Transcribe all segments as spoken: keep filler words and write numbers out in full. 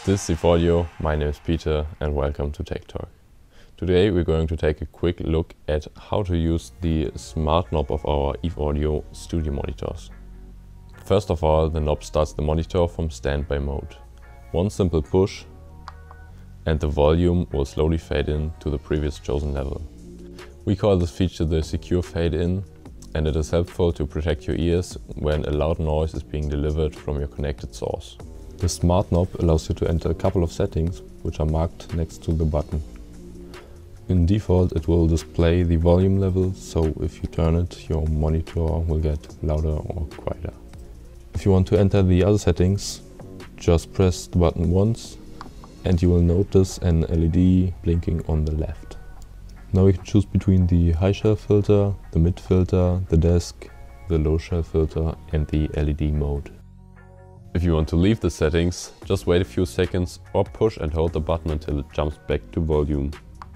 This is Evolio, my name is Peter and welcome to Tech Talk. Today we're going to take a quick look at how to use the smart knob of our Evolio studio monitors. First of all, the knob starts the monitor from standby mode. One simple push and the volume will slowly fade in to the previous chosen level. We call this feature the secure fade in, and it is helpful to protect your ears when a loud noise is being delivered from your connected source. The smart knob allows you to enter a couple of settings which are marked next to the button. In default it will display the volume level, so if you turn it your monitor will get louder or quieter. If you want to enter the other settings, just press the button once and you will notice an L E D blinking on the left. Now you can choose between the high shelf filter, the mid filter, the desk, the low shelf filter and the L E D mode. If you want to leave the settings, just wait a few seconds or push and hold the button until it jumps back to volume.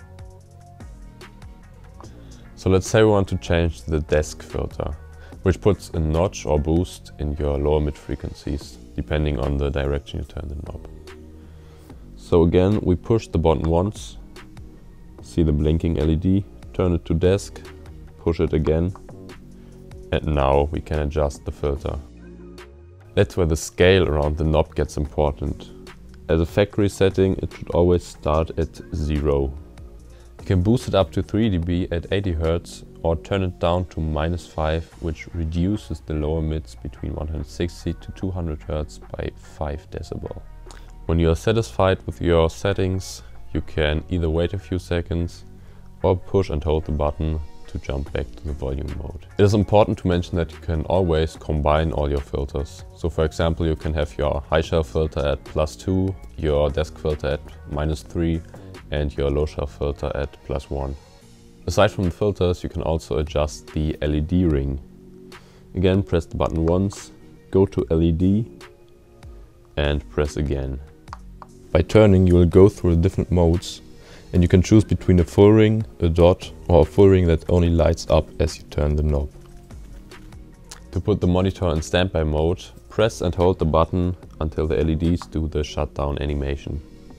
So let's say we want to change the desk filter, which puts a notch or boost in your lower mid frequencies, depending on the direction you turn the knob. So again, we push the button once, see the blinking L E D, turn it to desk, push it again, and now we can adjust the filter. That's where the scale around the knob gets important. As a factory setting, it should always start at zero. You can boost it up to three D B at eighty hertz or turn it down to minus five, which reduces the lower mids between one hundred sixty to two hundred hertz by five decibel. When you are satisfied with your settings, you can either wait a few seconds or push and hold the button to jump back to the volume mode. It is important to mention that you can always combine all your filters. So for example, you can have your high shelf filter at plus two, your desk filter at minus three and your low shelf filter at plus one. Aside from the filters, you can also adjust the L E D ring. Again, press the button once, go to L E D and press again. By turning, you will go through the different modes and you can choose between a full ring, a dot or a full ring that only lights up as you turn the knob. To put the monitor in standby mode, press and hold the button until the L E Ds do the shutdown animation.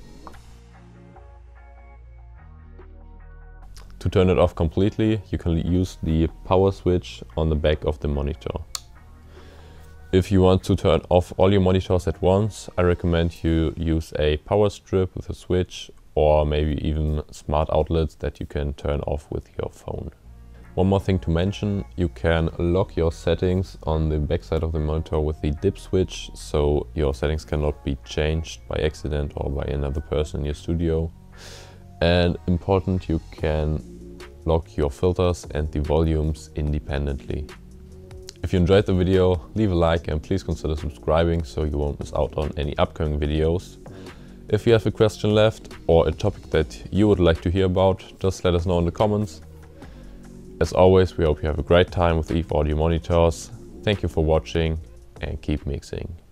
To turn it off completely, you can use the power switch on the back of the monitor. If you want to turn off all your monitors at once, I recommend you use a power strip with a switch or maybe even smart outlets that you can turn off with your phone. One more thing to mention, you can lock your settings on the backside of the monitor with the dip switch, so your settings cannot be changed by accident or by another person in your studio. And important, you can lock your filters and the volumes independently. If you enjoyed the video, leave a like and please consider subscribing so you won't miss out on any upcoming videos. If you have a question left or a topic that you would like to hear about, just let us know in the comments. As always, we hope you have a great time with Evolio monitors. Thank you for watching and keep mixing.